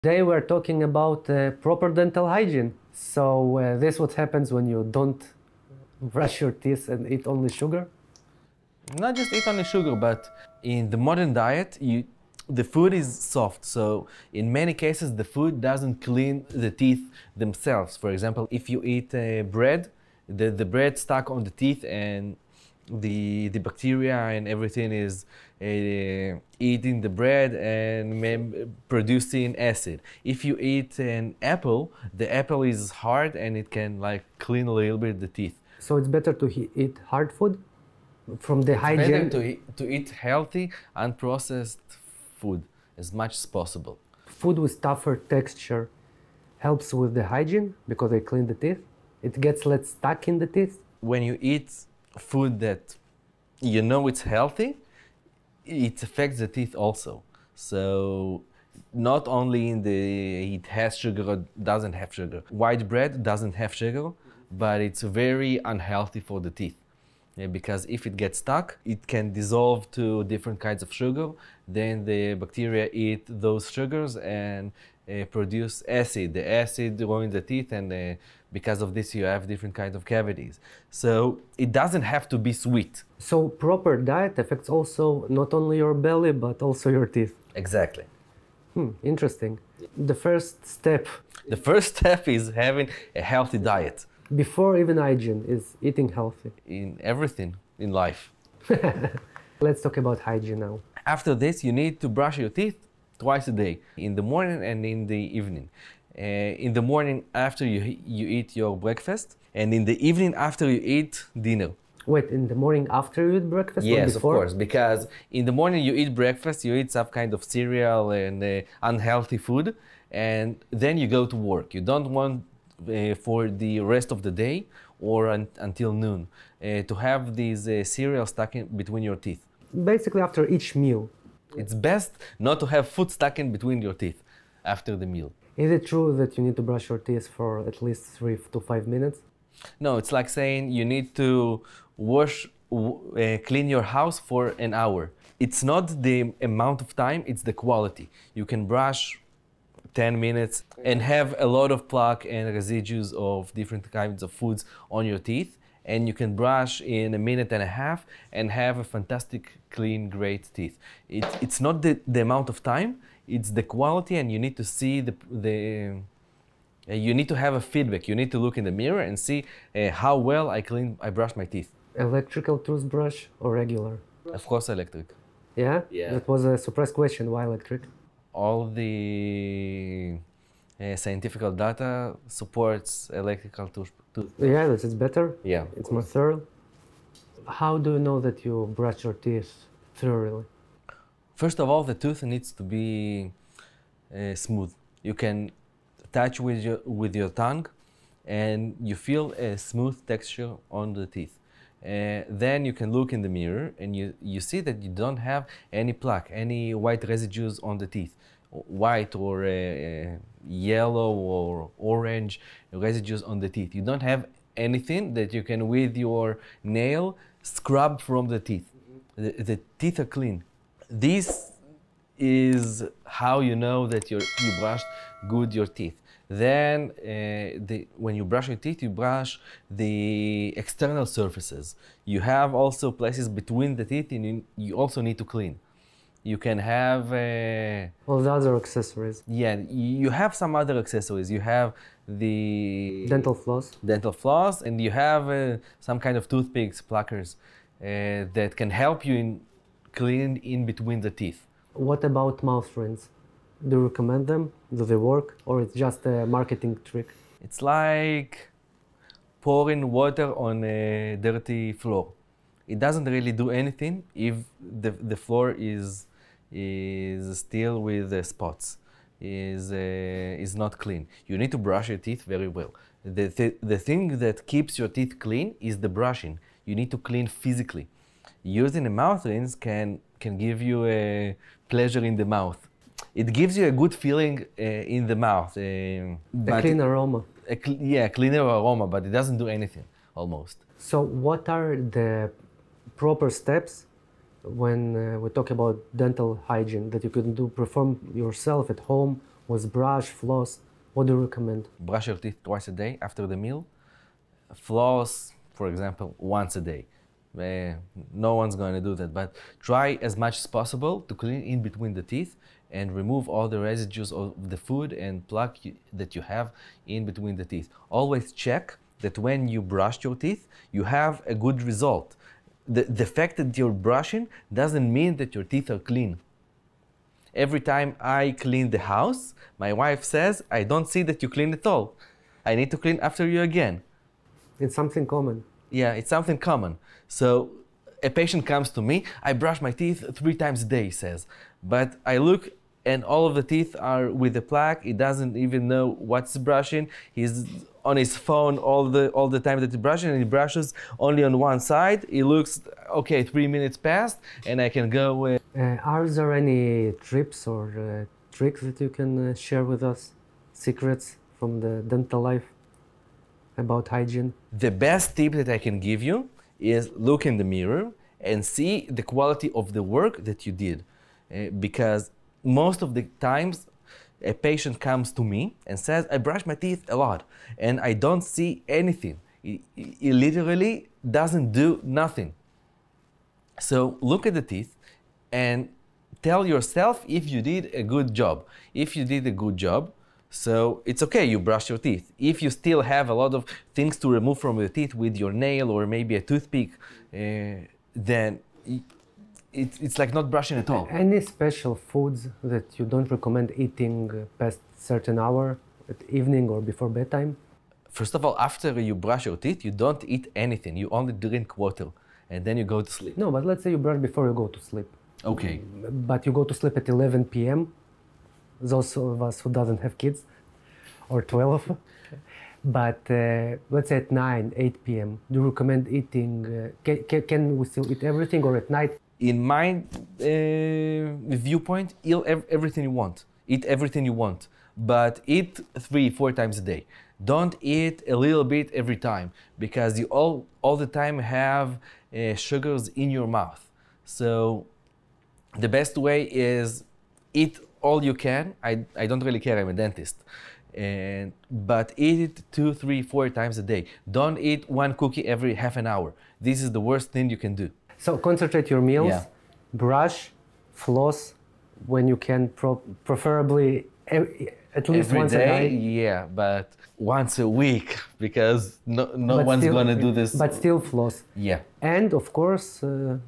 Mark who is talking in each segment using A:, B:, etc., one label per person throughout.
A: Today we're talking about proper dental hygiene. So this what happens when you don't brush your teeth and eat only sugar?
B: Not just eat only sugar, but in the modern diet, the food is soft. So in many cases, the food doesn't clean the teeth themselves. For example, if you eat bread, the bread stuck on the teeth and the bacteria and everything is eating the bread and producing acid. If you eat an apple, the apple is hard and it can like clean a little bit the teeth.
A: So it's better to eat hard food from the hygiene?
B: Better to eat healthy, unprocessed food as much as possible.
A: Food with tougher texture helps with the hygiene because they clean the teeth. It gets less stuck in the teeth.
B: When you eat food that you know it's healthy, it affects the teeth also. So not only it has sugar or doesn't have sugar. White bread doesn't have sugar, but it's very unhealthy for the teeth. Because if it gets stuck, it can dissolve to different kinds of sugar. Then the bacteria eat those sugars and produce acid. The acid ruins the teeth, and because of this you have different kinds of cavities. So it doesn't have to be sweet.
A: So proper diet affects also not only your belly but also your teeth.
B: Everything.
A: Interesting. The first step.
B: The first step is having a healthy diet.
A: Before even hygiene is eating healthy.
B: In everything in life.
A: Let's talk about hygiene now.
B: After this, you need to brush your teeth twice a day, in the morning and in the evening. In the morning after you eat your breakfast, and in the evening after you eat dinner.
A: Wait, in the morning after you eat breakfast?
B: Yes,
A: or before?
B: of course, because in the morning you eat breakfast, you eat some kind of cereal and unhealthy food, and then you go to work. You don't want for the rest of the day or until noon to have these cereal stuck in between your teeth.
A: Basically after each meal.
B: It's best not to have food stuck in between your teeth after the meal.
A: Is it true that you need to brush your teeth for at least 3 to 5 minutes?
B: No, it's like saying you need to clean your house for an hour. It's not the amount of time, it's the quality. You can brush 10 minutes and have a lot of plaque and residues of different kinds of foods on your teeth, and you can brush in a minute and a half and have a fantastic, clean, great teeth. It's not the amount of time, it's the quality, and you need to see you need to have a feedback. You need to look in the mirror and see how well I brush my teeth.
A: Electrical toothbrush or regular?
B: Of course, electric.
A: Yeah?
B: Yeah.
A: That was a surprise question. Why electric?
B: All the scientific data supports electrical toothbrush.
A: Yeah, that is better.
B: Yeah.
A: It's more thorough. How do you know that you brush your teeth thoroughly?
B: First of all, the tooth needs to be smooth. You can touch with your tongue and you feel a smooth texture on the teeth. Then you can look in the mirror and you see that you don't have any plaque, any white residues on the teeth, white or yellow or orange residues on the teeth. You don't have anything that you can with your nail scrub from the teeth. The teeth are clean. This is how you know that you brushed good your teeth. Then when you brush your teeth, you brush the external surfaces. You have also places between the teeth and you also need to clean. You can have
A: all the other accessories.
B: Yeah, you have some other accessories. You have the
A: dental floss,
B: and you have some kind of toothpicks, pluckers that can help you in clean in between the teeth.
A: What about mouth rinse? Do you recommend them? Do they work? Or it's just a marketing trick?
B: It's like pouring water on a dirty floor. It doesn't really do anything if the floor is still with spots, is not clean. You need to brush your teeth very well. The thing that keeps your teeth clean is the brushing. You need to clean physically. Using a mouth rinse can give you a pleasure in the mouth. It gives you a good feeling in the mouth.
A: A clean aroma.
B: Yeah, cleaner aroma, but it doesn't do anything, almost.
A: So what are the proper steps when we talk about dental hygiene that you can perform yourself at home with brush, floss? What do you recommend?
B: Brush your teeth twice a day after the meal. Floss, for example, once a day. No one's going to do that, but try as much as possible to clean in between the teeth and remove all the residues of the food and plaque that you have in between the teeth. Always check that when you brush your teeth, you have a good result. The fact that you're brushing doesn't mean that your teeth are clean. Every time I clean the house, my wife says, I don't see that you clean at all. I need to clean after you again.
A: It's something common.
B: Yeah, it's something common. So a patient comes to me, I brush my teeth 3 times a day, he says. But I look and all of the teeth are with the plaque. He doesn't even know what's brushing. He's on his phone all the time that he's brushing, and he brushes only on one side. He looks, okay, 3 minutes passed, and I can go.
A: Are there any tips or tricks that you can share with us? Secrets from the dental life about hygiene?
B: The best tip that I can give you is look in the mirror and see the quality of the work that you did. Because most of the times a patient comes to me and says, I brush my teeth a lot and I don't see anything. He literally doesn't do nothing. So look at the teeth and tell yourself if you did a good job. If you did a good job, so it's okay, you brush your teeth. If you still have a lot of things to remove from your teeth with your nail or maybe a toothpick, then it's like not brushing at all.
A: Any special foods that you don't recommend eating past certain hour, at evening or before bedtime?
B: First of all, after you brush your teeth, you don't eat anything. You only drink water and then you go to sleep.
A: No, but let's say you brush before you go to sleep.
B: Okay.
A: But you go to sleep at 11 p.m. Those of us who doesn't have kids, or 12. But let's say at 9, 8 p.m. Do you recommend eating, can we still eat everything, or at night?
B: In my viewpoint, eat everything you want. Eat everything you want, but eat 3-4 times a day. Don't eat a little bit every time, because you all the time have sugars in your mouth. So the best way is eat all you can. I don't really care, I'm a dentist. But eat it 2, 3, 4 times a day. Don't eat one cookie every half an hour. This is the worst thing you can do.
A: So concentrate your meals, brush, floss when you can, preferably at least
B: every
A: once
B: day,
A: a day.
B: Yeah, but once a week, because no one's gonna do this.
A: But still floss.
B: Yeah.
A: And of course,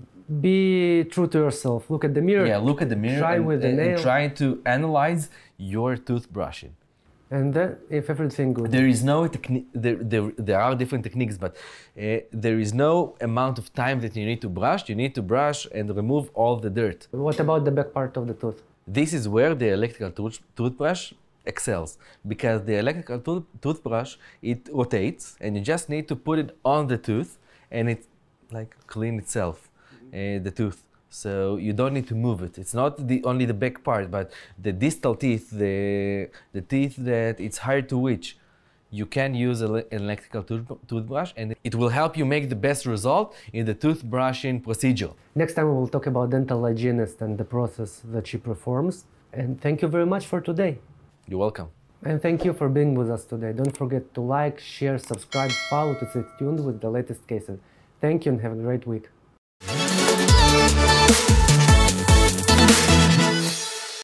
A: be true to yourself. Look at the mirror.
B: Yeah, look at the mirror and try to analyze your toothbrushing.
A: And then, if everything good.
B: There is no technique. There are different techniques, but there is no amount of time that you need to brush. You need to brush and remove all the dirt.
A: What about the back part of the tooth?
B: This is where the electrical toothbrush excels, because the electrical toothbrush, it rotates, and you just need to put it on the tooth, and it like clean itself, the tooth. So you don't need to move it. It's not only the back part, but the distal teeth, the teeth that it's hard to reach. You can use an electrical toothbrush, and it will help you make the best result in the toothbrushing procedure.
A: Next time we will talk about dental hygienist and the process that she performs. And thank you very much for today.
B: You're welcome.
A: And thank you for being with us today. Don't forget to like, share, subscribe, follow to stay tuned with the latest cases. Thank you and have a great week.